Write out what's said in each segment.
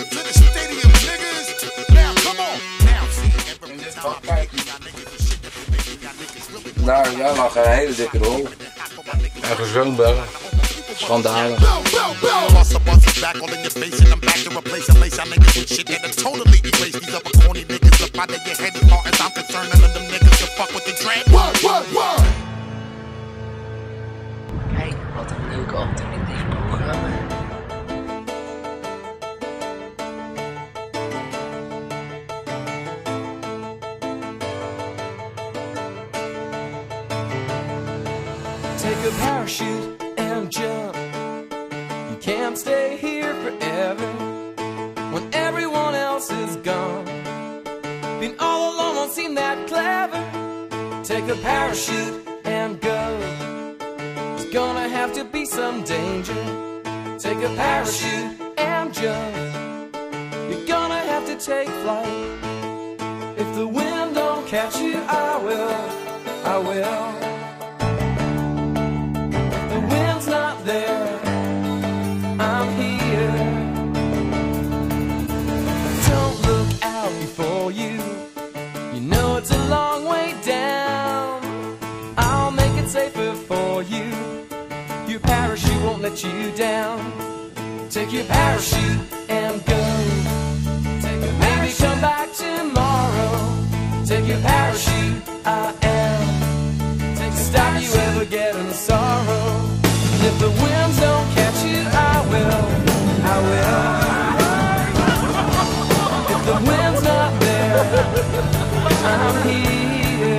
to the stadium, niggas. Now, come on. Now, see, every time I got niggas and shit that make me got niggas really. Nou, jij lag een hele dikke rol. Ergens zo'n bel. Schandalig. Back all in your face and I'm back to replace and lace. I niggas and shit that'll totally erase these other corny niggas up out of your head. As far as I'm concerned, none of them niggas can fuck with the dread. What? Kijk, wat een leuke auto in dit programma. Take a parachute and jump. You can't stay here forever when everyone else is gone. Being all alone won't seem that clever. Take a parachute and go. There's gonna have to be some danger. Take a parachute and jump. You're gonna have to take flight. If the wind don't catch you, I will. If the wind's not there, I'm here. Don't look out before you. You know it's a long way down. I'll make it safer for you. Your parachute won't let you down. Take your parachute and go. Maybe come back tomorrow. Take your parachute, I am. Stop you ever getting sorrow. And if the winds don't catch you, I will. If the wind's not there, I'm here.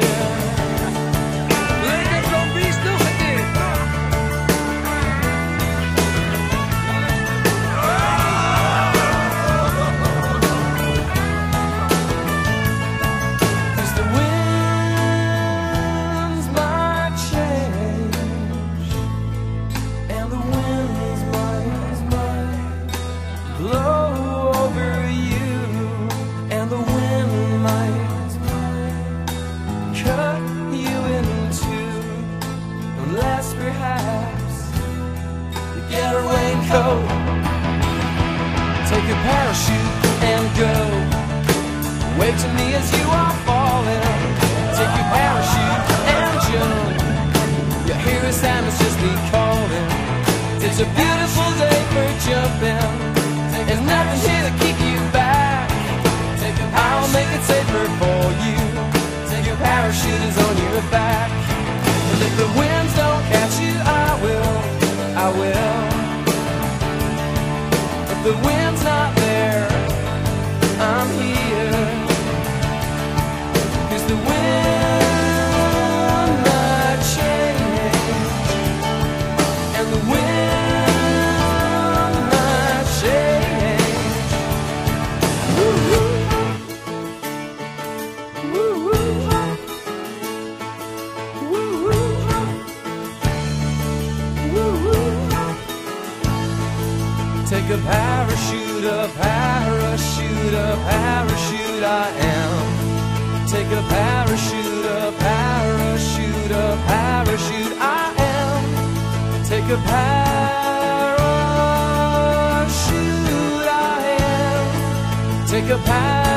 Lekker zombies nog een keer. Cause the winds might change, and the winds might blow over you, and the wind might cut you in two, unless perhaps you get a raincoat. Take a parachute and go. Wave to me as you are falling. Take your parachute and jump. Your hero Sam is just me calling. It's a beautiful day for jumping. There's nothing here to keep you back. I'll make it safer for you. Your parachute is on your back. And if the winds don't catch you, I will. If the wind's not there, I'm here. Cause the wind might change, and the wind might change. Woo-hoo. Take a parachute, a parachute, a parachute, I am. Take a parachute, a parachute, a parachute, I am. Take a parachute, I am. Take a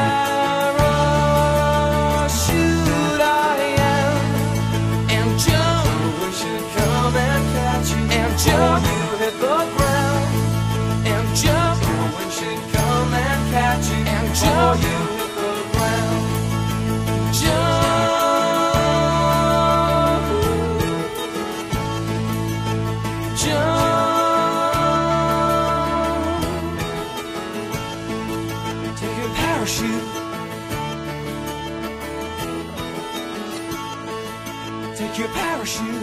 parachute, I am. And jump, we should come and catch you. And jump, you hit the ground. And jump, we should come and catch you. And jump, you hit the ground. Jump, jump. Take your parachute. Take your parachute.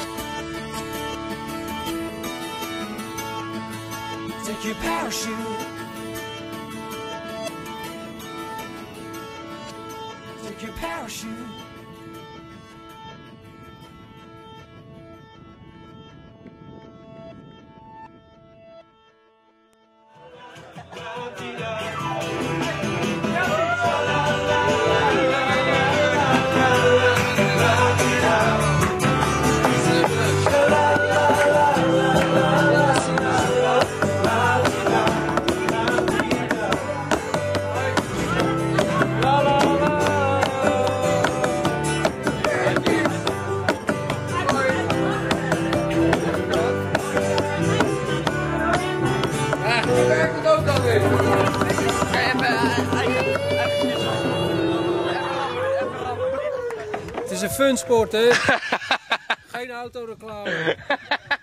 Take your parachute. Take your parachute. is een funsport, hè? Geen autoreclame.